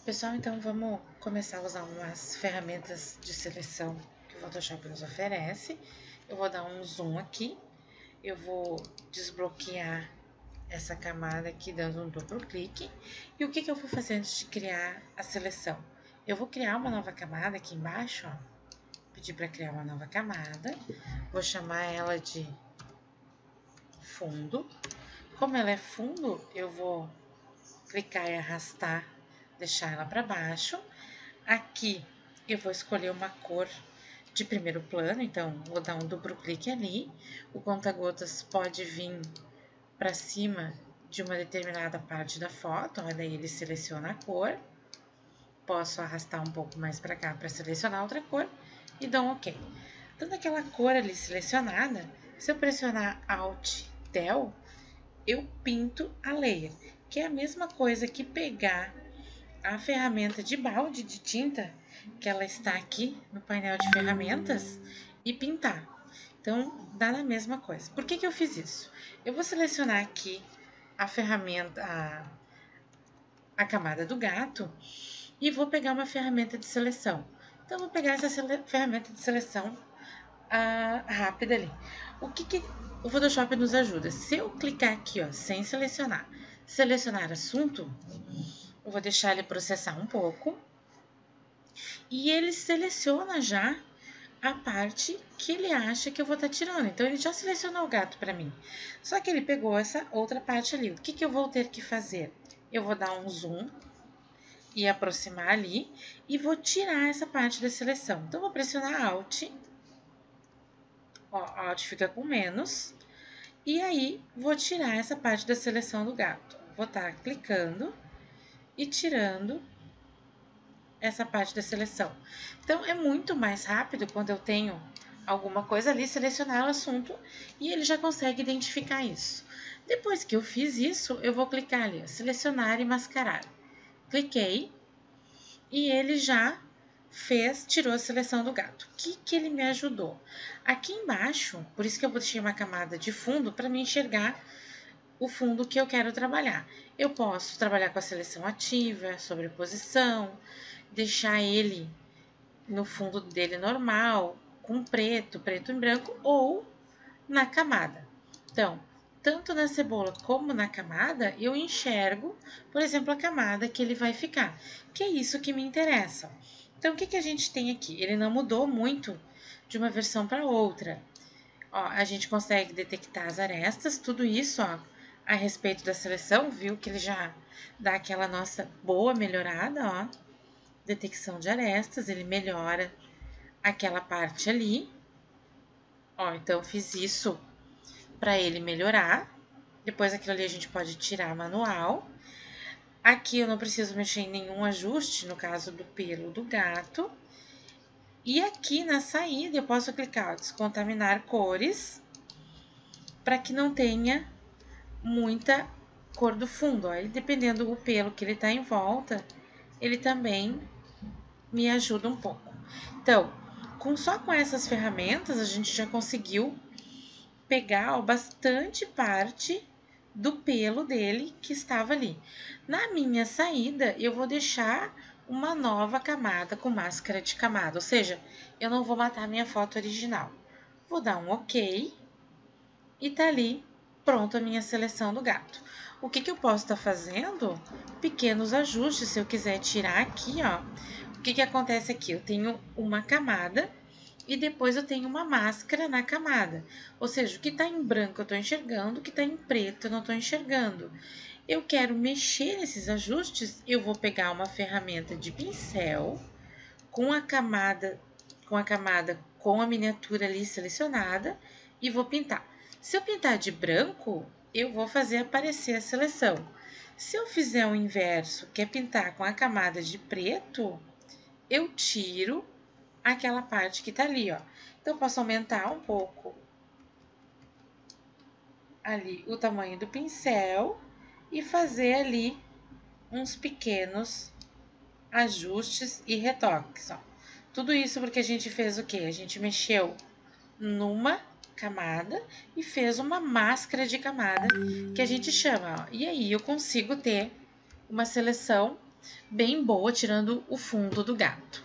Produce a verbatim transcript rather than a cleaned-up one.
Pessoal, então vamos começar a usar umas ferramentas de seleção que o Photoshop nos oferece. Eu vou dar um zoom aqui, eu vou desbloquear essa camada aqui dando um duplo clique. E o que, que eu vou fazer antes de criar a seleção? Eu vou criar uma nova camada aqui embaixo, ó. Pedir para criar uma nova camada, vou chamar ela de fundo. Como ela é fundo, eu vou clicar e arrastar, deixar ela para baixo. Aqui eu vou escolher uma cor de primeiro plano, então vou dar um duplo clique ali. O conta-gotas pode vir para cima de uma determinada parte da foto, olha aí, ele seleciona a cor. Posso arrastar um pouco mais para cá para selecionar outra cor e dou um OK. Tendo aquela cor ali selecionada, se eu pressionar Alt Del, eu pinto a layer, que é a mesma coisa que pegar a ferramenta de balde de tinta, que ela está aqui no painel de ferramentas, e pintar. Então, dá na mesma coisa. Por que que eu fiz isso? Eu vou selecionar aqui a ferramenta, a, a camada do gato, e vou pegar uma ferramenta de seleção. Então, vou pegar essa ferramenta de seleção a, rápida ali. O que que o Photoshop nos ajuda? Se eu clicar aqui, ó, sem selecionar, selecionar assunto, eu vou deixar ele processar um pouco. E ele seleciona já a parte que ele acha que eu vou estar tirando. Então, ele já selecionou o gato para mim. Só que ele pegou essa outra parte ali. O que que eu vou ter que fazer? Eu vou dar um zoom e aproximar ali. E vou tirar essa parte da seleção. Então, vou pressionar Alt. Ó, Alt fica com menos. E aí, vou tirar essa parte da seleção do gato. Vou estar clicando e tirando essa parte da seleção. Então, é muito mais rápido quando eu tenho alguma coisa ali, selecionar o assunto e ele já consegue identificar isso. Depois que eu fiz isso, eu vou clicar ali, ó, selecionar e mascarar. Cliquei e ele já fez, tirou a seleção do gato. O que que ele me ajudou? Aqui embaixo, por isso que eu deixei uma camada de fundo para me enxergar o fundo que eu quero trabalhar. Eu posso trabalhar com a seleção ativa, sobreposição, deixar ele no fundo dele normal, com preto, preto e branco, ou na camada. Então, tanto na cebola como na camada, eu enxergo, por exemplo, a camada que ele vai ficar, que é isso que me interessa. Então, o que que a gente tem aqui? Ele não mudou muito de uma versão para outra. Ó, a gente consegue detectar as arestas, tudo isso, ó, a respeito da seleção, viu que ele já dá aquela nossa boa melhorada, ó. Detecção de arestas, ele melhora aquela parte ali. Ó, então fiz isso para ele melhorar. Depois aquilo ali a gente pode tirar manual. Aqui eu não preciso mexer em nenhum ajuste, no caso do pelo do gato. E aqui na saída eu posso clicar, ó, descontaminar cores, para que não tenha muita cor do fundo. Ó. E dependendo do pelo que ele está em volta, ele também me ajuda um pouco. Então, com, só com essas ferramentas, a gente já conseguiu pegar ó, bastante parte do pelo dele que estava ali. Na minha saída, eu vou deixar uma nova camada com máscara de camada, ou seja, eu não vou matar a minha foto original. Vou dar um OK e tá ali pronto a minha seleção do gato. O que que eu posso estar fazendo? Pequenos ajustes, se eu quiser tirar aqui, ó. O que que acontece aqui? Eu tenho uma camada e depois eu tenho uma máscara na camada. Ou seja, o que está em branco eu estou enxergando, o que está em preto eu não estou enxergando. Eu quero mexer nesses ajustes, eu vou pegar uma ferramenta de pincel com a camada, com a camada com a miniatura ali selecionada e vou pintar. Se eu pintar de branco, eu vou fazer aparecer a seleção. Se eu fizer o inverso, que é pintar com a camada de preto, eu tiro aquela parte que tá ali, ó. Então, eu posso aumentar um pouco ali o tamanho do pincel e fazer ali uns pequenos ajustes e retoques, ó. Tudo isso porque a gente fez o quê? A gente mexeu numa camada e fez uma máscara de camada que a gente chama, ó. E aí eu consigo ter uma seleção bem boa, tirando o fundo do gato.